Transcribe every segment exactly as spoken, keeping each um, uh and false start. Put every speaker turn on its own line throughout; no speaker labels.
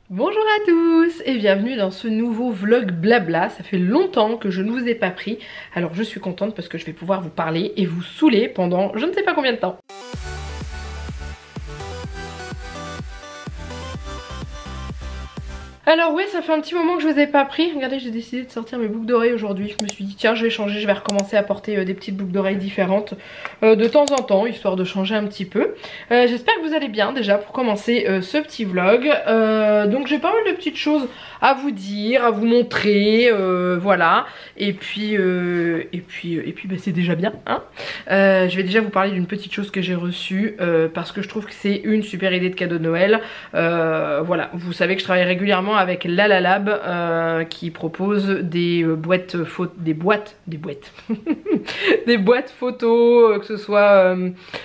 Bonjour à tous et bienvenue dans ce nouveau vlog blabla. Ça fait longtemps que je ne vous ai pas pris, alors je suis contente parce que je vais pouvoir vous parler et vous saouler pendant je ne sais pas combien de temps. Alors ouais, ça fait un petit moment que je vous ai pas pris. Regardez, j'ai décidé de sortir mes boucles d'oreilles aujourd'hui. Je me suis dit tiens, je vais changer, je vais recommencer à porter euh, des petites boucles d'oreilles différentes euh, de temps en temps, histoire de changer un petit peu. Euh, J'espère que vous allez bien déjà pour commencer euh, ce petit vlog. Euh, donc j'ai pas mal de petites choses à vous dire, à vous montrer, euh, voilà. Et puis euh, et puis et puis bah, c'est déjà bien, hein. Euh, je vais déjà vous parler d'une petite chose que j'ai reçue euh, parce que je trouve que c'est une super idée de cadeau de Noël. Euh, voilà, vous savez que je travaille régulièrement avec Lalalab euh, qui propose des euh, boîtes photos, des boîtes, des boîtes, des boîtes photos, euh, que ce soit euh,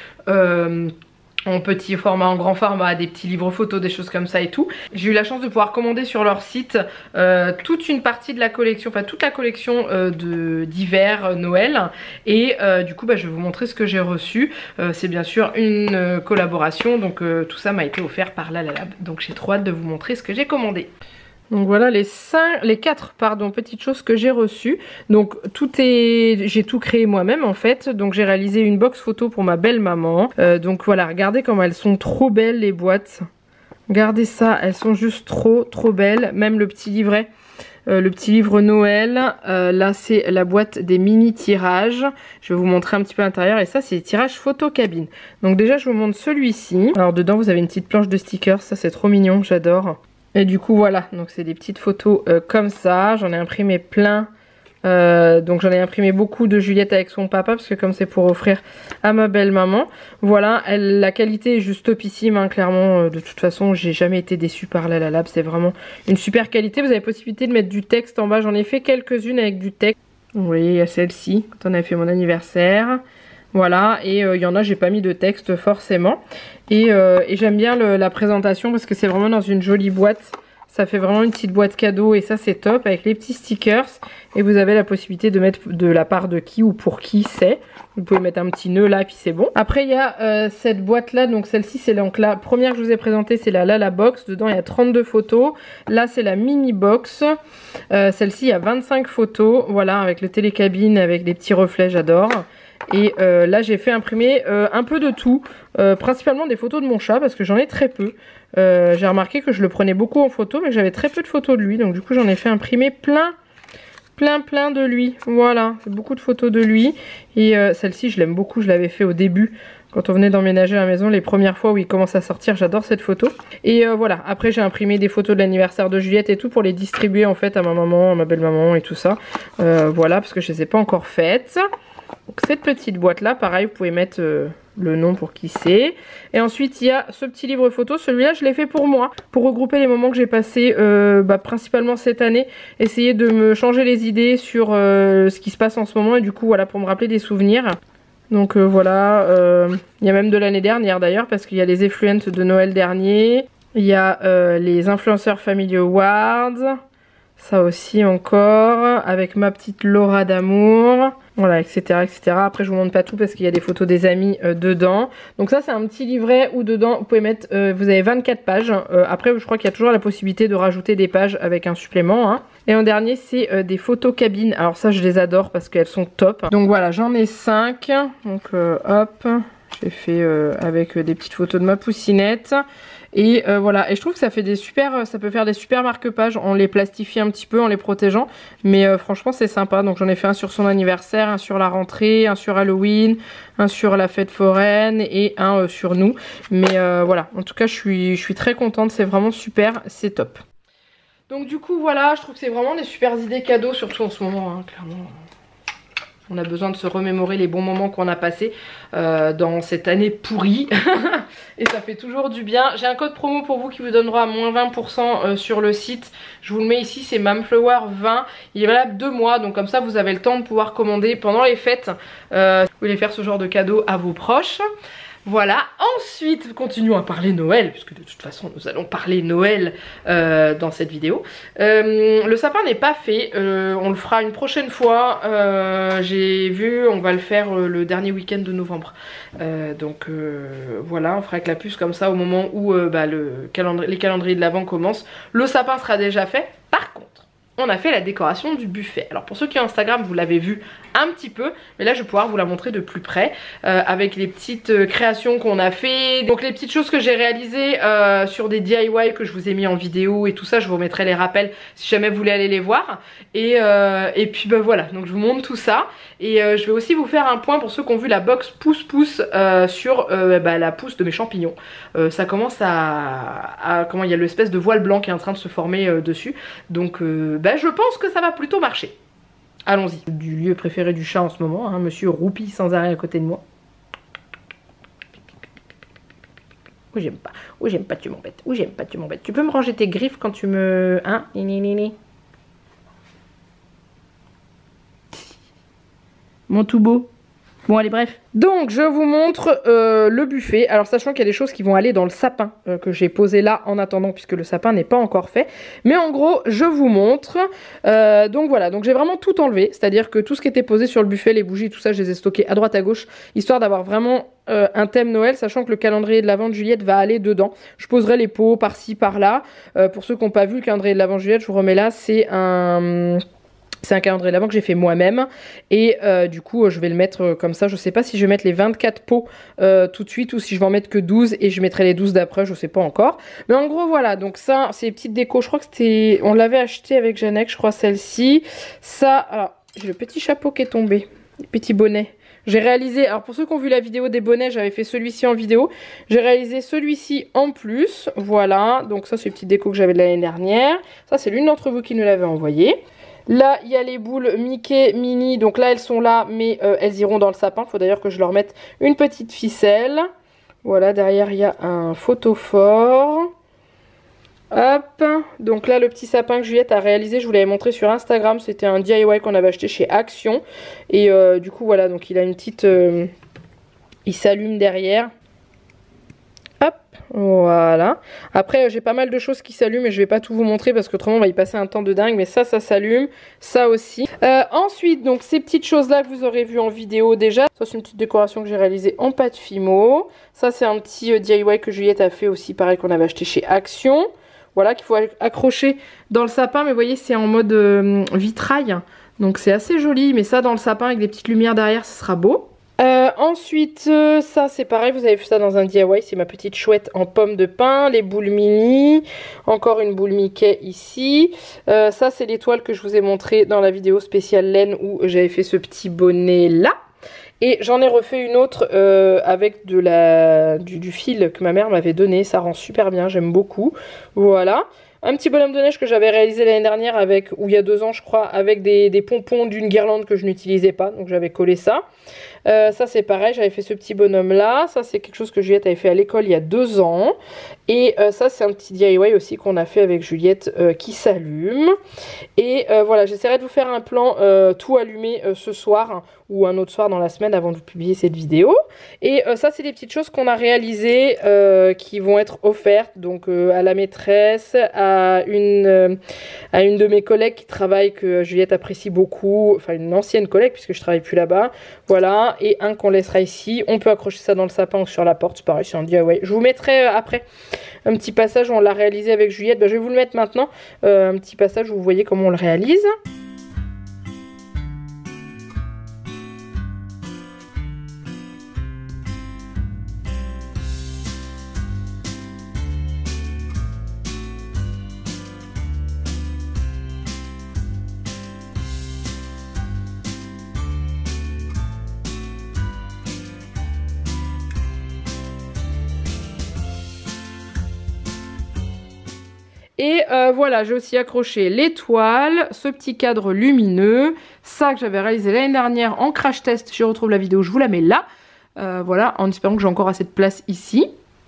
euh, en petit format, en grand format, des petits livres photos, des choses comme ça et tout. J'ai eu la chance de pouvoir commander sur leur site euh, toute une partie de la collection, enfin toute la collection euh, de d'hiver euh, Noël. Et euh, du coup bah, je vais vous montrer ce que j'ai reçu. Euh, c'est bien sûr une euh, collaboration, donc euh, tout ça m'a été offert par Lalalab. Donc j'ai trop hâte de vous montrer ce que j'ai commandé. Donc voilà les cinq, les quatre pardon petites choses que j'ai reçues. Donc tout est, j'ai tout créé moi-même en fait. Donc j'ai réalisé une box photo pour ma belle maman. Euh, donc voilà, regardez comme elles sont trop belles les boîtes. Regardez ça, elles sont juste trop trop belles. Même le petit livret, euh, le petit livre Noël. Euh, là c'est la boîte des mini tirages. Je vais vous montrer un petit peu l'intérieur et ça c'est les tirages photo cabine. Donc déjà je vous montre celui-ci. Alors dedans vous avez une petite planche de stickers, ça c'est trop mignon, j'adore. Et du coup voilà, donc c'est des petites photos euh, comme ça, j'en ai imprimé plein, euh, donc j'en ai imprimé beaucoup de Juliette avec son papa parce que comme c'est pour offrir à ma belle maman, voilà, elle, la qualité est juste topissime, hein, clairement, euh, de toute façon j'ai jamais été déçue par Lalalab, c'est vraiment une super qualité. Vous avez possibilité de mettre du texte en bas, j'en ai fait quelques-unes avec du texte, vous voyez il y a celle-ci, quand on a fait mon anniversaire. Voilà, et il euh, y en a, j'ai pas mis de texte forcément. Et, euh, et j'aime bien le, la présentation parce que c'est vraiment dans une jolie boîte. Ça fait vraiment une petite boîte cadeau et ça c'est top avec les petits stickers. Et vous avez la possibilité de mettre de la part de qui ou pour qui c'est. Vous pouvez mettre un petit nœud là et puis c'est bon. Après il y a euh, cette boîte là, donc celle-ci c'est donc la première que je vous ai présentée, c'est la Lala Box. Dedans il y a trente-deux photos. Là c'est la mini box. Euh, celle-ci il y a vingt-cinq photos. Voilà, avec le télécabine, avec des petits reflets, j'adore. Et euh, là j'ai fait imprimer euh, un peu de tout, euh, principalement des photos de mon chat parce que j'en ai très peu. Euh, j'ai remarqué que je le prenais beaucoup en photo mais que j'avais très peu de photos de lui, donc du coup j'en ai fait imprimer plein plein plein de lui. Voilà, c'est beaucoup de photos de lui. Et euh, celle-ci je l'aime beaucoup, je l'avais fait au début quand on venait d'emménager à la maison, les premières fois où il commence à sortir, j'adore cette photo. Et euh, voilà, après j'ai imprimé des photos de l'anniversaire de Juliette et tout pour les distribuer en fait à ma maman, à ma belle maman et tout ça. Euh, voilà, parce que je les ai pas encore faites. Donc cette petite boîte là, pareil, vous pouvez mettre euh, le nom pour qui c'est. Et ensuite il y a ce petit livre photo, celui-là je l'ai fait pour moi, pour regrouper les moments que j'ai passés euh, bah, principalement cette année, essayer de me changer les idées sur euh, ce qui se passe en ce moment et du coup voilà, pour me rappeler des souvenirs. Donc euh, voilà, euh, il y a même de l'année dernière d'ailleurs parce qu'il y a les influencers de Noël dernier, il y a euh, les influenceurs Family Awards, ça aussi encore, avec ma petite Laura d'amour. Voilà, et cetera, et cetera. Après, je vous montre pas tout parce qu'il y a des photos des amis euh, dedans. Donc ça, c'est un petit livret où dedans, vous pouvez mettre, euh, vous avez vingt-quatre pages. Euh, après, je crois qu'il y a toujours la possibilité de rajouter des pages avec un supplément, hein. Et en dernier, c'est euh, des photos cabines. Alors ça, je les adore parce qu'elles sont top. Donc voilà, j'en ai cinq. Donc euh, hop, j'ai fait euh, avec euh, des petites photos de ma poussinette. Et euh, voilà, et je trouve que ça fait des super, ça peut faire des super marque-pages. On les plastifie un petit peu en les protégeant, mais euh, franchement c'est sympa. Donc j'en ai fait un sur son anniversaire, un sur la rentrée, un sur Halloween, un sur la fête foraine et un euh, sur nous. Mais euh, voilà, en tout cas je suis, je suis très contente, c'est vraiment super, c'est top. Donc du coup voilà, je trouve que c'est vraiment des super idées cadeaux, surtout en ce moment, hein, clairement. On a besoin de se remémorer les bons moments qu'on a passés euh, dans cette année pourrie. Et ça fait toujours du bien. J'ai un code promo pour vous qui vous donnera moins vingt pour cent euh, sur le site. Je vous le mets ici, c'est Mamflower vingt. Il est valable deux mois, donc comme ça vous avez le temps de pouvoir commander pendant les fêtes. Euh, vous voulez faire ce genre de cadeau à vos proches. Voilà, ensuite continuons à parler Noël, puisque de toute façon nous allons parler Noël euh, dans cette vidéo. Euh, le sapin n'est pas fait, euh, on le fera une prochaine fois, euh, j'ai vu, on va le faire euh, le dernier week-end de novembre. Euh, donc euh, voilà, on fera avec la puce comme ça au moment où euh, bah, le calendrier, les calendriers de l'Avent commencent. Le sapin sera déjà fait, par contre on a fait la décoration du buffet. Alors pour ceux qui ont Instagram, vous l'avez vu un petit peu, mais là je vais pouvoir vous la montrer de plus près euh, avec les petites euh, créations qu'on a fait, donc les petites choses que j'ai réalisées euh, sur des D I Y que je vous ai mis en vidéo et tout ça, je vous remettrai les rappels si jamais vous voulez aller les voir. Et, euh, et puis ben voilà, donc je vous montre tout ça et euh, je vais aussi vous faire un point pour ceux qui ont vu la box pouce pouce euh, sur euh, bah, la pousse de mes champignons. Euh, ça commence à, à comment il y a l'espèce de voile blanc qui est en train de se former euh, dessus, donc euh, bah, je pense que ça va plutôt marcher. Allons-y. Du lieu préféré du chat en ce moment, hein, monsieur roupille sans arrêt à côté de moi. Ou j'aime pas, ou j'aime pas, tu m'embêtes, ou j'aime pas, tu m'embêtes. Tu peux me ranger tes griffes quand tu me... Hein, ni ni ni ni. Mon tout beau. Bon allez bref. Donc je vous montre euh, le buffet. Alors sachant qu'il y a des choses qui vont aller dans le sapin euh, que j'ai posé là en attendant puisque le sapin n'est pas encore fait. Mais en gros je vous montre. Euh, donc voilà, donc j'ai vraiment tout enlevé. C'est à dire que tout ce qui était posé sur le buffet, les bougies, tout ça je les ai stockés à droite à gauche. Histoire d'avoir vraiment euh, un thème Noël. Sachant que le calendrier de l'Avent de Juliette va aller dedans. Je poserai les pots par-ci par-là. Euh, pour ceux qui n'ont pas vu le calendrier de l'Avent de Juliette, je vous remets là. C'est un... C'est un calendrier de l'Avent que j'ai fait moi-même et euh, du coup je vais le mettre euh, comme ça. Je sais pas si je vais mettre les vingt-quatre pots euh, tout de suite ou si je vais en mettre que douze et je mettrai les douze d'après, je sais pas encore. Mais en gros voilà, donc ça c'est les petites décos, je crois que c'était... On l'avait acheté avec Jeannette, je crois celle-ci. Ça, alors j'ai le petit chapeau qui est tombé, les petits bonnets. J'ai réalisé, alors pour ceux qui ont vu la vidéo des bonnets, j'avais fait celui-ci en vidéo. J'ai réalisé celui-ci en plus, voilà. Donc ça c'est les petites décos que j'avais de l'année dernière. Ça c'est l'une d'entre vous qui nous l'avait envoyé. Là, il y a les boules Mickey, Minnie. Donc là, elles sont là, mais euh, elles iront dans le sapin. Il faut d'ailleurs que je leur mette une petite ficelle. Voilà, derrière, il y a un photophore. Hop. Donc là, le petit sapin que Juliette a réalisé, je vous l'avais montré sur Instagram. C'était un D I Y qu'on avait acheté chez Action. Et euh, du coup, voilà, donc il a une petite... Euh, il s'allume derrière. Hop, voilà. Après, j'ai pas mal de choses qui s'allument et je vais pas tout vous montrer parce qu'autrement on va y passer un temps de dingue. Mais ça, ça s'allume. Ça aussi. Euh, ensuite, donc ces petites choses-là que vous aurez vues en vidéo déjà. Ça, c'est une petite décoration que j'ai réalisée en pâte Fimo. Ça, c'est un petit euh, D I Y que Juliette a fait aussi, pareil, qu'on avait acheté chez Action. Voilà, qu'il faut accrocher dans le sapin. Mais vous voyez, c'est en mode euh, vitrail. Donc c'est assez joli. Mais ça, dans le sapin avec des petites lumières derrière, ce sera beau. Euh, ensuite, euh, ça c'est pareil, vous avez vu ça dans un D I Y, c'est ma petite chouette en pomme de pin, les boules mini, encore une boule Mickey ici. Euh, ça c'est l'étoile que je vous ai montré dans la vidéo spéciale laine où j'avais fait ce petit bonnet là. Et j'en ai refait une autre euh, avec de la, du, du fil que ma mère m'avait donné, ça rend super bien, j'aime beaucoup. Voilà. Un petit bonhomme de neige que j'avais réalisé l'année dernière avec, ou il y a deux ans je crois, avec des, des pompons d'une guirlande que je n'utilisais pas, donc j'avais collé ça. Euh, ça c'est pareil, j'avais fait ce petit bonhomme là, ça c'est quelque chose que Juliette avait fait à l'école il y a deux ans. Et euh, ça c'est un petit D I Y aussi qu'on a fait avec Juliette euh, qui s'allume. Et euh, voilà, j'essaierai de vous faire un plan euh, tout allumé euh, ce soir hein, ou un autre soir dans la semaine avant de vous publier cette vidéo. Et euh, ça c'est des petites choses qu'on a réalisées euh, qui vont être offertes donc euh, à la maîtresse, à une, euh, à une de mes collègues qui travaille, que Juliette apprécie beaucoup, enfin une ancienne collègue puisque je travaille plus là-bas. Voilà, et un qu'on laissera ici. On peut accrocher ça dans le sapin ou sur la porte, c'est pareil, c'est un D I Y. Je vous mettrai euh, après un petit passage où on l'a réalisé avec Juliette. Ben, je vais vous le mettre maintenant, euh, un petit passage où vous voyez comment on le réalise. Et euh, voilà, j'ai aussi accroché l'étoile, ce petit cadre lumineux, ça que j'avais réalisé l'année dernière en crash test. Je retrouve la vidéo, je vous la mets là. Euh, voilà, en espérant que j'ai encore assez de place ici.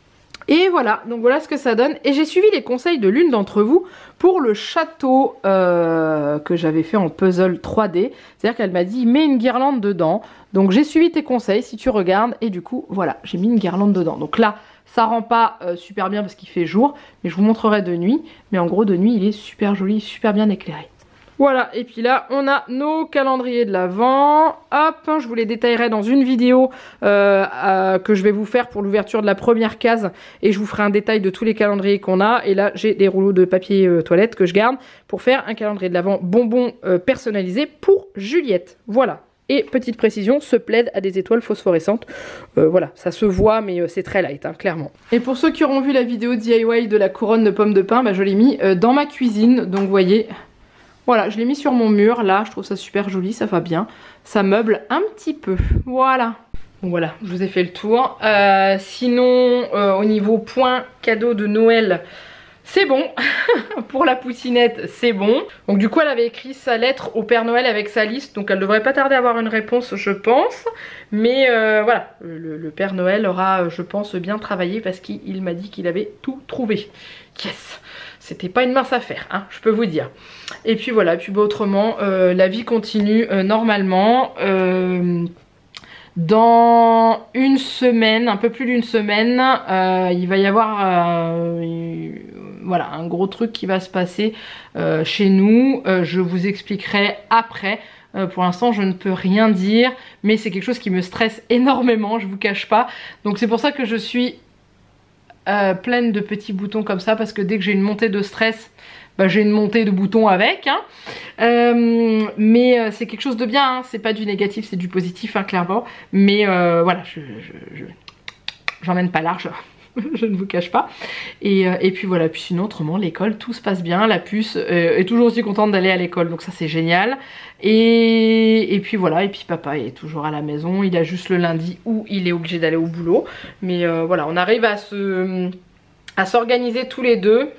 Et voilà, donc voilà ce que ça donne. Et j'ai suivi les conseils de l'une d'entre vous pour le château euh, que j'avais fait en puzzle trois D. C'est-à-dire qu'elle m'a dit, mets une guirlande dedans. Donc j'ai suivi tes conseils, si tu regardes. Et du coup, voilà, j'ai mis une guirlande dedans. Donc là, ça rend pas euh, super bien parce qu'il fait jour. Mais je vous montrerai de nuit. Mais en gros, de nuit, il est super joli, super bien éclairé. Voilà, et puis là, on a nos calendriers de l'Avent. Hop, je vous les détaillerai dans une vidéo euh, euh, que je vais vous faire pour l'ouverture de la première case. Et je vous ferai un détail de tous les calendriers qu'on a. Et là, j'ai des rouleaux de papier euh, toilette que je garde pour faire un calendrier de l'Avent bonbon euh, personnalisé pour Juliette. Voilà. Et petite précision, ce plaid a des étoiles phosphorescentes. Euh, voilà, ça se voit, mais euh, c'est très light, hein, clairement. Et pour ceux qui auront vu la vidéo D I Y de la couronne de pommes de pin, bah, je l'ai mis euh, dans ma cuisine. Donc, vous voyez... Voilà, je l'ai mis sur mon mur, là, je trouve ça super joli, ça va bien. Ça meuble un petit peu, voilà. Bon voilà, je vous ai fait le tour. Euh, sinon, euh, au niveau point cadeau de Noël, c'est bon. Pour la poutinette, c'est bon. Donc du coup, elle avait écrit sa lettre au Père Noël avec sa liste, donc elle devrait pas tarder à avoir une réponse, je pense. Mais euh, voilà, le, le Père Noël aura, je pense, bien travaillé parce qu'il m'a dit qu'il avait tout trouvé. Yes! C'était pas une mince affaire, hein, je peux vous dire. Et puis voilà, puis bah, autrement, euh, la vie continue euh, normalement. Euh, dans une semaine, un peu plus d'une semaine, euh, il va y avoir euh, voilà, un gros truc qui va se passer euh, chez nous. Euh, je vous expliquerai après. Euh, pour l'instant, je ne peux rien dire, mais c'est quelque chose qui me stresse énormément, je vous cache pas. Donc c'est pour ça que je suis... Euh, pleine de petits boutons comme ça parce que dès que j'ai une montée de stress, bah, j'ai une montée de boutons avec, hein. euh, mais euh, c'est quelque chose de bien, hein. C'est pas du négatif, c'est du positif, hein, clairement, mais euh, voilà, je, je, je, j'emmène pas large. Je ne vous cache pas. Et, euh, et puis voilà, puis sinon autrement l'école, tout se passe bien. La puce euh, est toujours aussi contente d'aller à l'école, donc ça c'est génial. Et, et puis voilà, et puis papa est toujours à la maison. Il a juste le lundi où il est obligé d'aller au boulot. Mais euh, voilà, on arrive à se à s'organiser tous les deux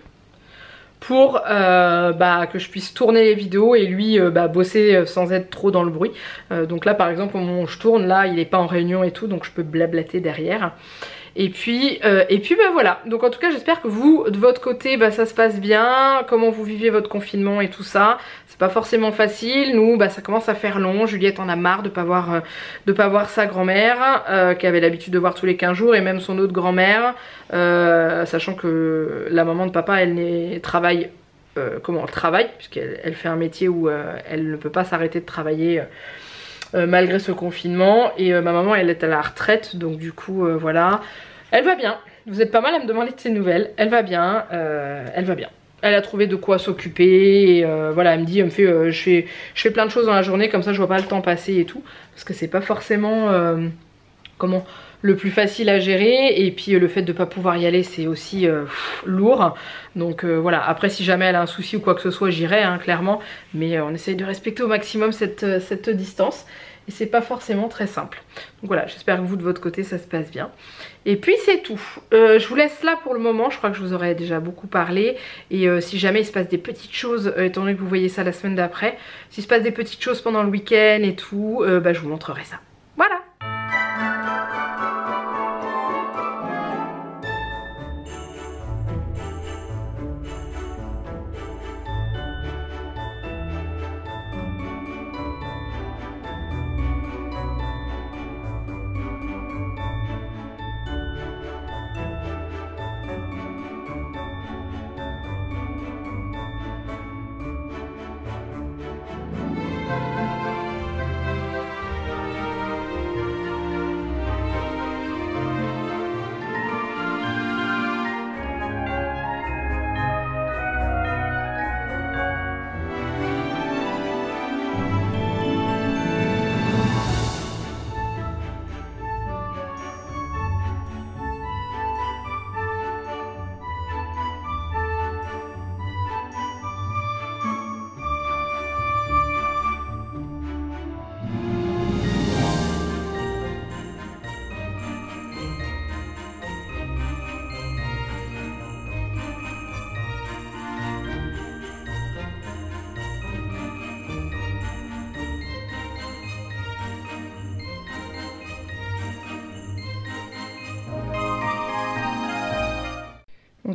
pour euh, bah, que je puisse tourner les vidéos et lui euh, bah, bosser sans être trop dans le bruit. Euh, donc là par exemple au moment où je tourne, là il n'est pas en réunion et tout, donc je peux blablater derrière. Et puis, euh, et puis bah voilà, donc en tout cas j'espère que vous, de votre côté, bah, ça se passe bien, comment vous vivez votre confinement et tout ça. C'est pas forcément facile, nous bah, ça commence à faire long, Juliette en a marre de pas voir, euh, de pas voir sa grand-mère, euh, qui avait l'habitude de voir tous les quinze jours, et même son autre grand-mère, euh, sachant que la maman de papa, elle travaille, euh, comment elle travaille, puisqu'elle elle fait un métier où euh, elle ne peut pas s'arrêter de travailler, euh, Euh, malgré ce confinement, et euh, ma maman elle est à la retraite, donc du coup euh, voilà, elle va bien. Vous êtes pas mal à me demander de ses nouvelles. Elle va bien, euh, elle va bien. Elle a trouvé de quoi s'occuper, et euh, voilà, elle me dit, elle me fait, euh, je fais, je fais plein de choses dans la journée, comme ça je vois pas le temps passer et tout, parce que c'est pas forcément euh, comment le plus facile à gérer, et puis euh, le fait de pas pouvoir y aller c'est aussi euh, pff, lourd. Donc euh, voilà, après si jamais elle a un souci ou quoi que ce soit j'irai, hein, clairement, mais euh, on essaye de respecter au maximum cette, euh, cette distance, et c'est pas forcément très simple. Donc voilà, j'espère que vous de votre côté ça se passe bien. Et puis c'est tout, euh, je vous laisse là pour le moment, je crois que je vous aurais déjà beaucoup parlé, et euh, si jamais il se passe des petites choses, euh, étant donné que vous voyez ça la semaine d'après, s'il se passe des petites choses pendant le week-end et tout, euh, bah, je vous montrerai ça. Voilà.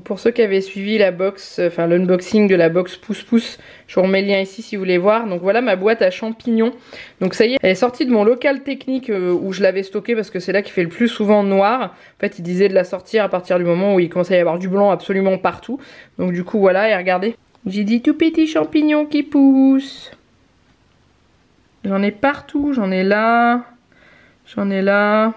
Donc pour ceux qui avaient suivi la box, enfin l'unboxing de la box pouce pouce, je vous remets le lien ici si vous voulez voir. Donc voilà ma boîte à champignons. Donc ça y est, elle est sortie de mon local technique euh, où je l'avais stockée parce que c'est là qu'il fait le plus souvent noir. En fait il disait de la sortir à partir du moment où il commençait à y avoir du blanc absolument partout. Donc du coup voilà, et regardez, j'ai dit tout petits champignons qui poussent. J'en ai partout, j'en ai là, j'en ai là.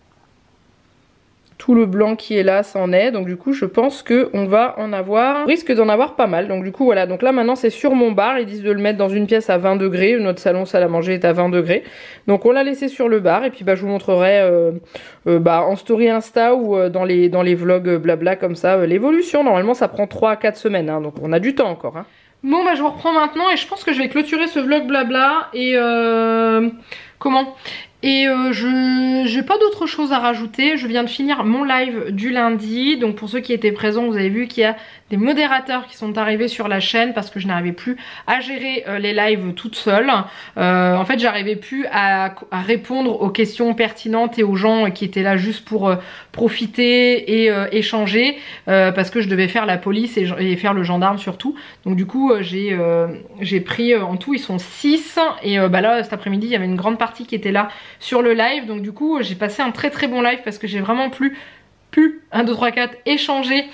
Tout le blanc qui est là, c'en est. Donc du coup, je pense qu'on va en avoir... On risque d'en avoir pas mal. Donc du coup, voilà. Donc là, maintenant, c'est sur mon bar. Ils disent de le mettre dans une pièce à vingt degrés. Notre salon salle à manger est à vingt degrés. Donc on l'a laissé sur le bar. Et puis bah, je vous montrerai euh, euh, bah, en story Insta ou euh, dans, les, dans les vlogs blabla comme ça. Euh, L'évolution, normalement, ça prend trois à quatre semaines. Hein, donc on a du temps encore. Hein. Bon, bah je vous reprends maintenant. Et je pense que je vais clôturer ce vlog blabla. Et... Euh... Comment Et euh, je j'ai pas d'autre chose à rajouter. Je viens de finir mon live du lundi. Donc pour ceux qui étaient présents, vous avez vu qu'il y a des modérateurs qui sont arrivés sur la chaîne parce que je n'arrivais plus à gérer euh, les lives toute seule. Euh, en fait, j'arrivais plus à, à répondre aux questions pertinentes et aux gens qui étaient là juste pour euh, profiter et euh, échanger euh, parce que je devais faire la police et, et faire le gendarme surtout. Donc du coup, euh, j'ai euh, j'ai pris euh, en tout, ils sont six et euh, bah là cet après-midi, il y avait une grande partie qui était là sur le live. Donc du coup, j'ai passé un très très bon live parce que j'ai vraiment plus pu un, deux, trois, quatre échanger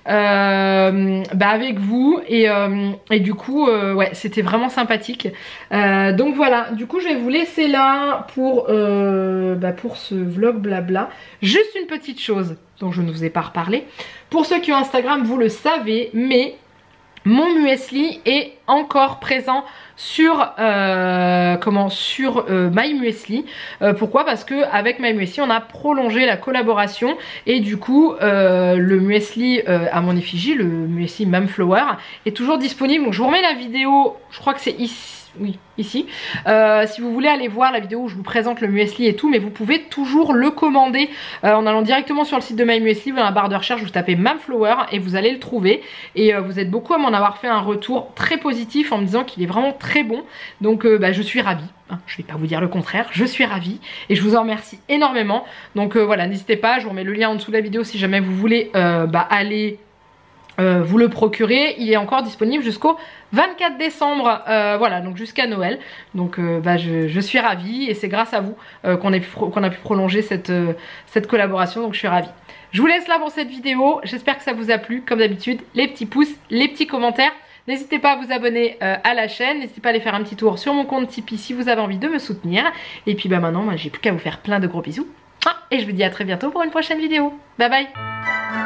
euh, bah avec vous et, euh, et du coup euh, ouais c'était vraiment sympathique. Euh, donc voilà, du coup je vais vous laisser là pour, euh, bah pour ce vlog blabla. Juste une petite chose dont je ne vous ai pas reparlé. Pour ceux qui ont Instagram, vous le savez, mais mon muesli est encore présent sur euh, comment sur euh, My Muesli. Euh, pourquoi? Parce que avec My Muesli on a prolongé la collaboration et du coup euh, le muesli euh, à mon effigie, le muesli Mamflower est toujours disponible. Donc je vous remets la vidéo, je crois que c'est ici. Oui, ici. Euh, si vous voulez aller voir la vidéo où je vous présente le muesli et tout, mais vous pouvez toujours le commander euh, en allant directement sur le site de My Muesli, dans la barre de recherche, vous tapez Mamflower et vous allez le trouver. Et euh, vous êtes beaucoup à m'en avoir fait un retour très positif en me disant qu'il est vraiment très bon. Donc euh, bah, je suis ravie. Hein, je vais pas vous dire le contraire, je suis ravie et je vous en remercie énormément. Donc euh, voilà, n'hésitez pas, je vous remets le lien en dessous de la vidéo si jamais vous voulez euh, bah, aller euh, vous le procurer. Il est encore disponible jusqu'au vingt-quatre décembre, euh, voilà, donc jusqu'à Noël. Donc euh, bah, je, je suis ravie et c'est grâce à vous euh, qu'on qu'on a pu prolonger cette, euh, cette collaboration, donc je suis ravie. Je vous laisse là pour cette vidéo, j'espère que ça vous a plu. Comme d'habitude, les petits pouces, les petits commentaires. N'hésitez pas à vous abonner euh, à la chaîne, n'hésitez pas à aller faire un petit tour sur mon compte Tipeee si vous avez envie de me soutenir. Et puis bah maintenant, moi, j'ai plus qu'à vous faire plein de gros bisous. Et je vous dis à très bientôt pour une prochaine vidéo. Bye bye.